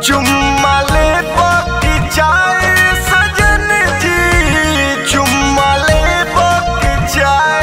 चुम्मा ले पकी चाय सजन जी, चुम्मा ले पकी चाय।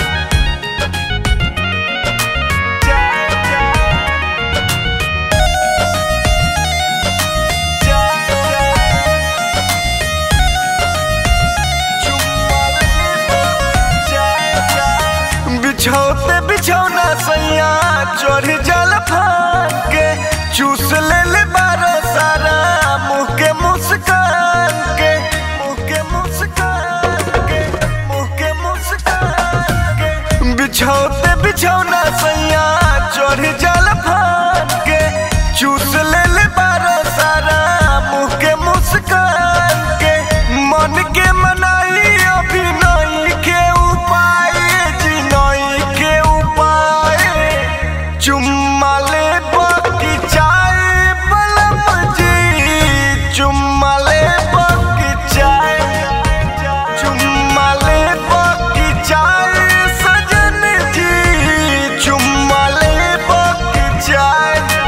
बिछौते बिछौना सैया चढ़ जल फान के, चूस ले बारो सारा मुँह के मुस्कान के, मुँह के मुस्कान के, मुँह के मुस्कान के। बिछौते बिछौना सैया चढ़ जल फान के, चूस ले बारो सारा मुँह के मुस्कान के। मन के मनाई अभी नहीं के उपाय जी, नहीं के उपाय। चुम्मा ले पकी चाय बलम जी, चुम्मा ले पकी चाय। चुम्मा ले पकी चाय सजन जी, चुम्मा ले पकी चाय।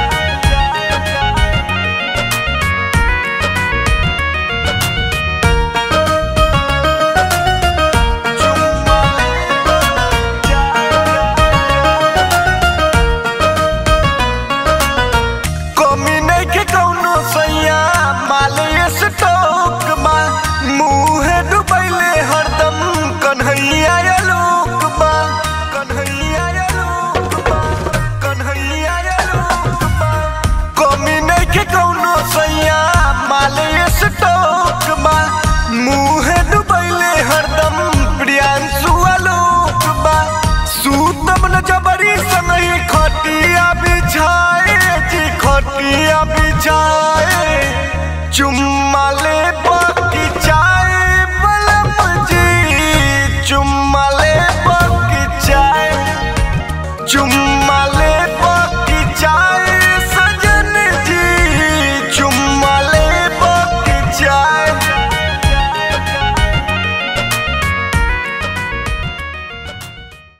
कमी नहीं के कौनो सैया माले स्टॉक बा, मुँह डुबैले हरदम कन्हैया लोक बा, कन्हैया लोक बा, कन्हैया लोक बा। कमी नहीं के कौनो सैया माले स्टॉक बा, मुँह डुबैले हरदम प्रियांशु लोक बा। सूतम न जबरी संगही खटिया बिछाए जी, खटिया बिछाए। चुम्मा ले पकी चाय बलम जी, चुम्मा ले पकी चाय। चुम्मा